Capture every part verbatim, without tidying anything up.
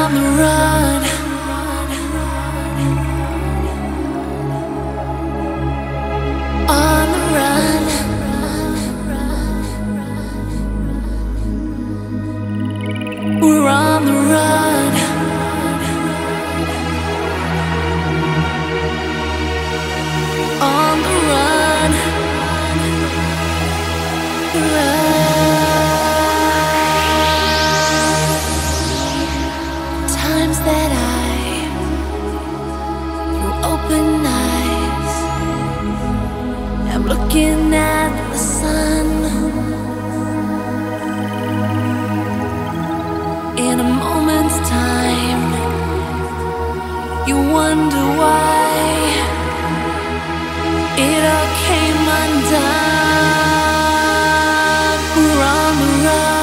on the run. On the run. We're on the run. On the run. Run. Times that I, through open eyes, am looking at the sun. In a moment's time, you wonder why it all came undone. We're on the run.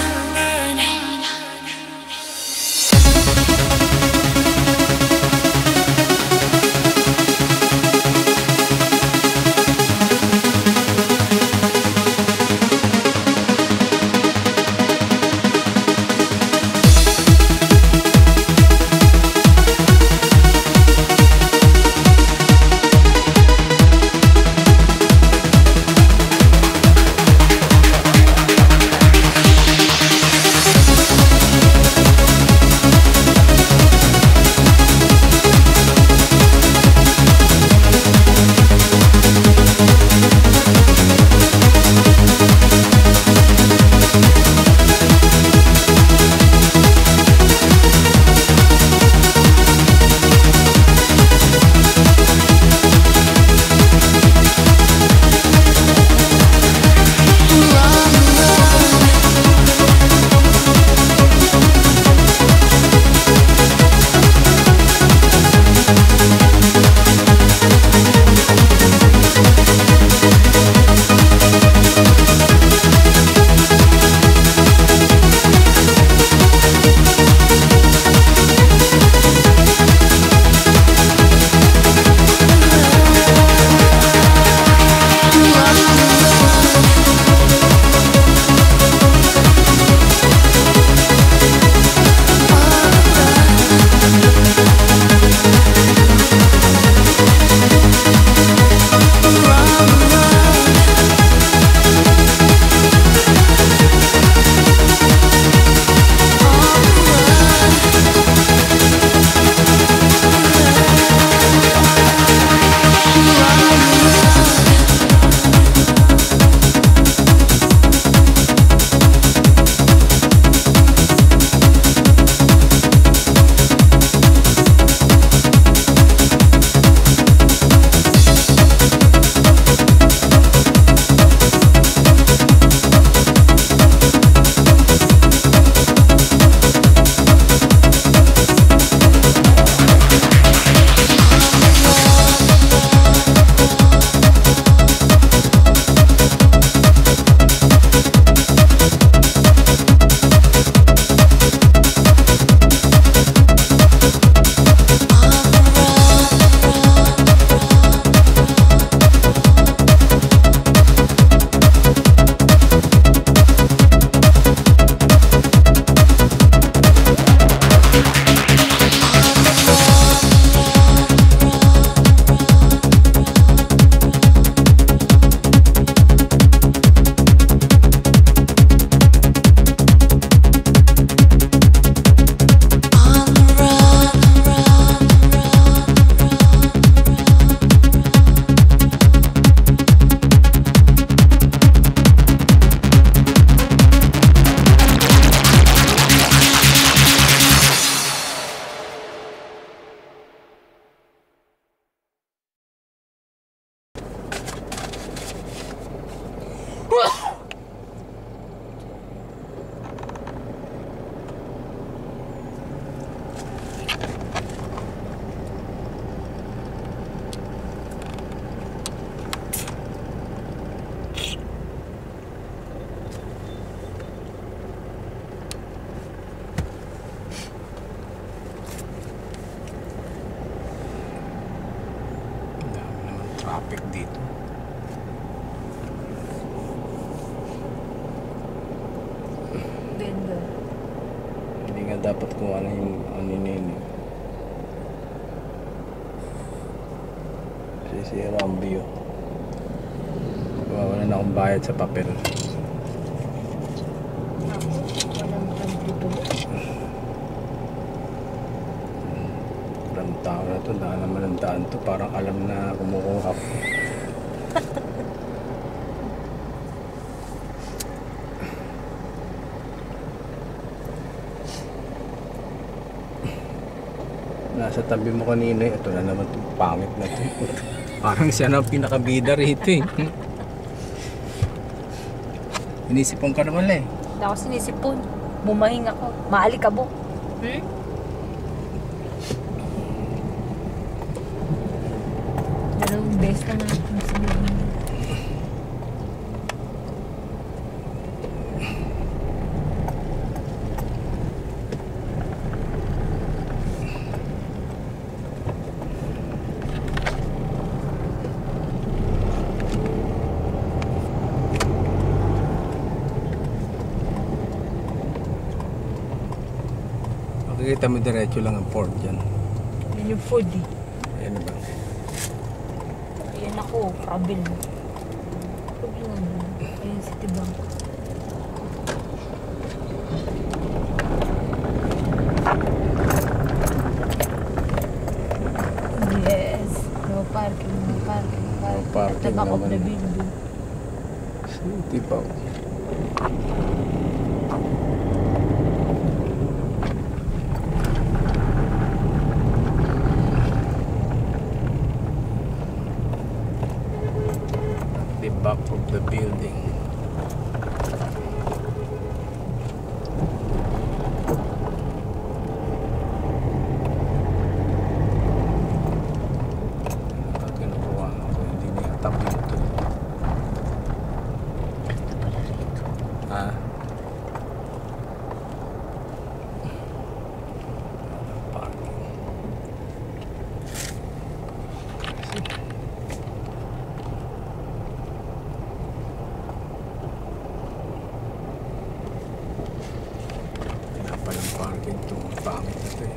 traffic dito. Ganda. Hindi nga Kaya dapat kung ano yung ano yun. Sisira ang view. Wala na akong bayad sa papel. Walang tao na to. Daan naman ang daan to. Parang alam na kumukuha ko. Nasa tabi mo kanina, ito na naman itong pangit na ito. Parang siya na ang pinakabida rito eh. Inisipon ka naman eh. Hindi ako sinisipon. Bumahing ako. Maalikabok. Hmm? Dalawang beses na natin sinabi. Makikita mo diretso lang ang port dyan. Yan yung food eh. Ayan ba? Ayan ako, problem. Problem. Ayan si Tibang. Yes. No parking, no parking, no parking. parking At the back of naman. the building. City Bank. The back of the building. Bakit kinukuha ako? Hindi niya tabi ito. Ha? Parking. Wala palang parking ito. Pangit ito eh.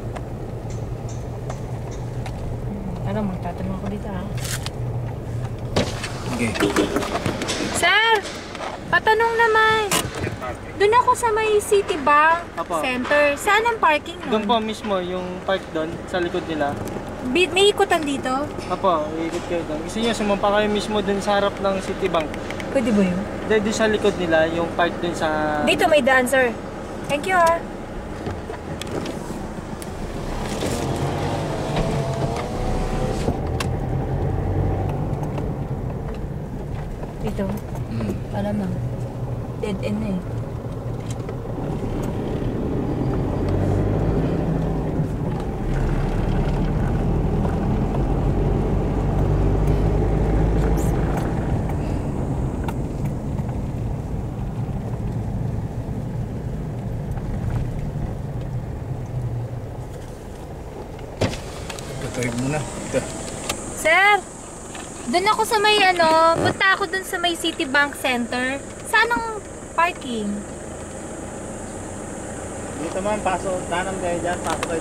Ano, magtatanong ako dito ha. Okay. Sir! Patanong naman. Doon ako sa may Citibank Apo. Center. Saan ang parking Doon nun? po mismo, yung park doon, sa likod nila. Bi- May ikutan dito? Apo, iikot kayo doon. Gusto nyo, sumampa kayo mismo doon sa harap ng Citibank. Pwede ba yun? Dahil doon sa likod nila, yung park doon sa... Dito may daan, sir. Thank you ah. Dito. Hmm. Alamang. Dead end na eh. Tatawid mo na. Ito. Sir! Doon ako sa may ano, punta ako doon sa may Citibank Center. Saan ang parking? Dito man, paso, tanam kayo dyan, paso kayo